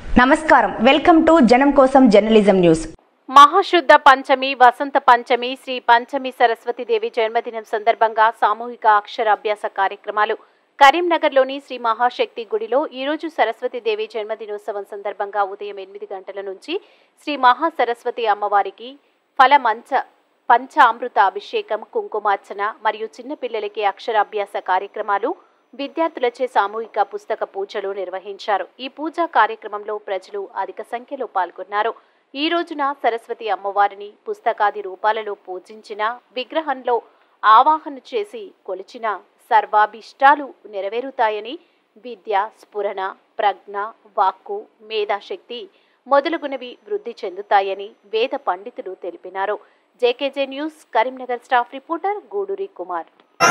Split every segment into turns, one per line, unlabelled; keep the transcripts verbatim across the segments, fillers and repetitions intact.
నమస్కారం, welcome to జనం కోసం జర్నలిజం న్యూస్.
మహాశుద్ధ పంచమి వసంత పంచమి శ్రీ పంచమి సరస్వతి దేవి జన్మదినం సందర్భంగా సామూహిక అక్షరాభ్యాస కార్యక్రమాలు కరీంనగర్లోని శ్రీ మహాశక్తి గుడిలో ఈరోజు సరస్వతి దేవి జన్మదినోత్సవం సందర్భంగా ఉదయం ఎనిమిది గంటల నుంచి శ్రీ మహాసరస్వతి అమ్మవారికి ఫల మంచ పంచామృత అభిషేకం, కుంకుమార్చన మరియు చిన్నపిల్లలకి అక్షరాభ్యాస కార్యక్రమాలు, విద్యార్థులచే సామూహిక పుస్తక పూజలు నిర్వహించారు. ఈ పూజా కార్యక్రమంలో ప్రజలు అధిక సంఖ్యలో పాల్గొన్నారు. ఈ రోజున సరస్వతి అమ్మవారిని పుస్తకాది రూపాలలో పూజించిన, విగ్రహంలో ఆవాహన చేసి కొలిచిన సర్వాభిష్టాలు నెరవేరుతాయని, విద్య, స్ఫురణ, ప్రజ్ఞ, వాక్కు, మేధాశక్తి మొదలుగునవి వృద్ధి చెందుతాయని వేద పండితులు తెలిపినారు. JKJ news Karimnagar staff reporter Guduri Kumar.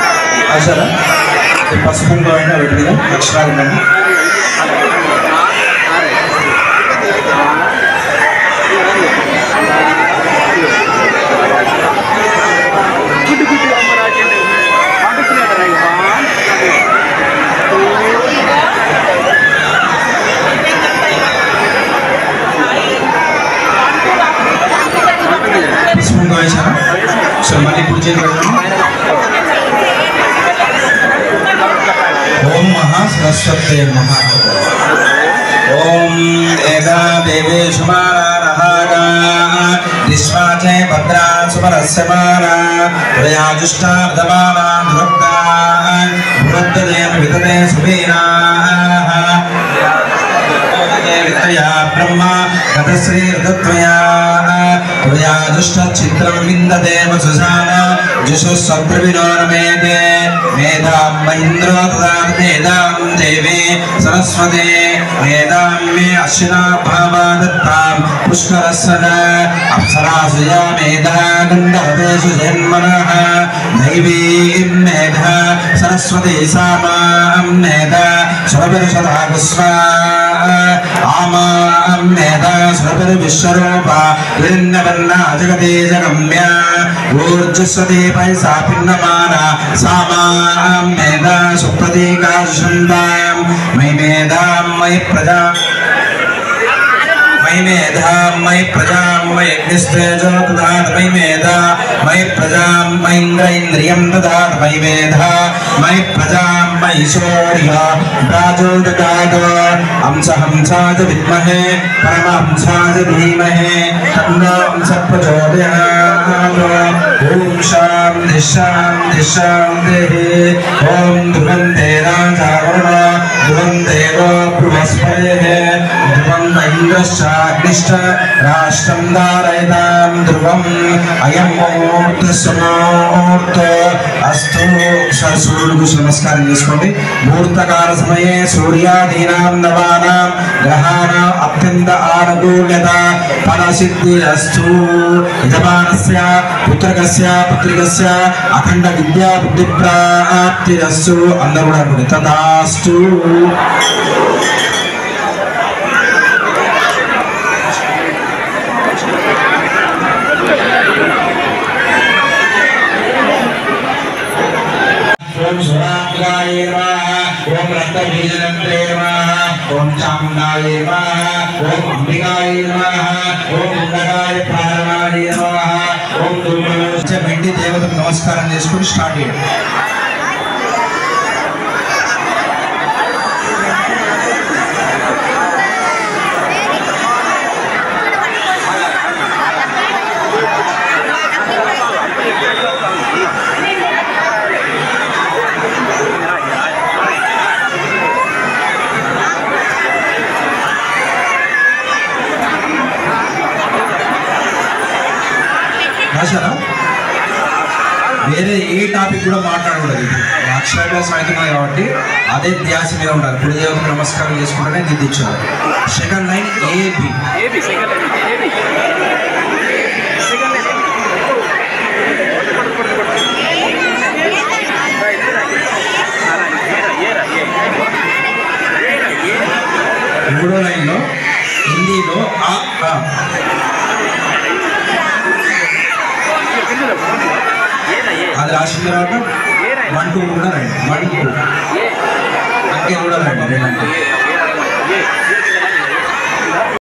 ओम महासरस्वती नमः। ओम एदा देवी शुमाराहागा दिश्वाचे भद्रा सुपरस्यमाना प्रयाजुष्टा दमाना धुक्ता भुक्तदेव विदते सुवीरा वित्तया ब्रह्मा गतश्री ऋतत्वया त्वया दुष्टचित्रं विन्ददेव सुसाना जुषु सप्रविनोर्मेते मेधां महीन्द्रो ददाति मेधां देवी सरस्वती मेधां मे अश्विना भावा दत्तां पुष्करस्सद अप्सरासु या मेधा गन्धर्वेषु जन्मनः दैवीं मेधा सरस्वती सा मां मेधा सुरभिर्षदागस्वा आमां मेधा सुरभिर्विश्वरूपा हिरण्यवर्णा जगते जगम्या ऊर्जस्वती पैसा पिन्नमाना सा मां मेधा सुप्रतीकाशुन्दां मयि मेधां मयि प्रजा मयि मेधा मयि प्रजा मयि अग्निस्तेजो ददातु मयि मेधा मयि प्रजा मयीन्द्र इन्द्रियं ददातु मयि मेधा मयि प्रजा मयि शौर्य राजो ददातु हंसहंसाय विद्महे परमहंसाय धीमहि तन्नो हंसः प्रचोदयात्। ओम शान्ति शान्ति शान्तिः। ओम ध्रुवन्ते राजा वरुणो ध्रुवन्तेरो बृहस्पतिः ध्रुवन्त इंद्रश्चाग्निश्च राष्ट्रं धारयतां ध्रुवम् अयं मुहूर्तः अस्तु। सूर्युడికి నమస్కారం చేసుకోండి. ముహూర్తకాల సమయే సూర్యాదీనాం నవానాం గ్రహాణాం అత్యంత ఆనుకూల్యత ఫలసిద్ధిరస్తు. యజమానస్య పుత్రకస్య పుత్రికస్య అఖండ విద్యా బుద్ధి ప్రాప్తిరస్తు. అందరూ కూడా అనుకోండి తదాస్తు. ओम सुरांगाय नमः। ओम रक्तबीजनंत्रे नमः। ओम चामुंडाय नमः। ओम अंबिकाय नमः। ओम मुंडकाय प्राणनाय नमः। ओम दुर्गोच వెండి దేవతకు నమస్కారం చేసుకొని స్టార్ట్ చేయండి. వేరే ఏ టాపిక్ కూడా మాట్లాడకూడదు. అక్షరాభ్యాసం అవుతున్నాయి కాబట్టి అదే ధ్యాస మీద ఉండాలి. ఇప్పుడు దేవుడికి నమస్కారం చేసుకుంటేనే దిద్దించారు. సెకండ్ లైన్ ఏబి మూడో లైన్లో హిందీలో ఆ అది రాసిన తర్వాత వన్ టూ కూడా రండి. వన్ టూ అంకెలు కూడా రండి.